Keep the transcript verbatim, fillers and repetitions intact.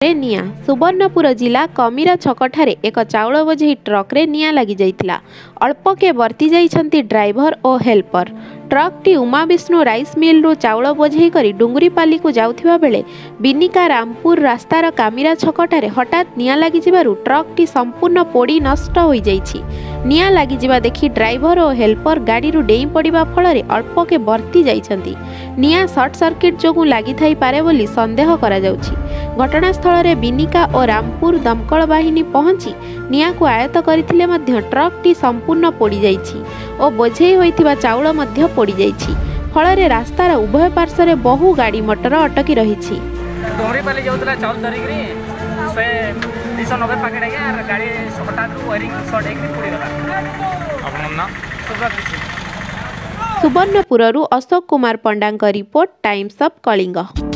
निया सुवर्णपुर जिला कमीरा छकठारे एक चाउल बोझे ट्रक रे निया लगी जाइतिला। अल्पके वर्ती जाइछंती ड्राइवर और हेल्पर। ट्रक टी उमा विष्णु राइस मिल रु चाउल बोझे करी डुंगरीपाली को जाउथिबा बेले बिनिका रामपुर रास्तार कामीरा छकठारे हठात निया लगी जिबारु ट्रक टी संपूर्ण पोड़ी नष्ट हो जाइछि। निया लगी जिबा देखि ड्राइवर और हेल्पर गाड़ी रु डेई पड़िबा फलरे अल्पके वर्ती जाइछंती। निया शॉर्ट सर्किट जोगु लागि थाई पारे बोली संदेह करा जाउछि। घटनास्थल में बिनिका और रामपुर दमकल बाहिनी पहुंची निया को आयत्त करथिले मध्य ट्रक टी संपूर्ण पोड़ी जाइछि और बोझेई होइथिबा चाउल मध्य पोड़ी जाइछि। फलरे रास्तार उभय पार्श्व बहु गाड़ी मोटर अटकी रहिछि। डोंगरीपाली जाउतला चाउल धरिकरी से दो सौ नब्बे पैकेट आया गाड़ी हठात वायरिंग शॉर्ट हेकरी पोड़ी गला। आपन नाम सुवर्णपुरु अशोक कुमार पंडांक रिपोर्ट टाइम्स ऑफ कलिंग।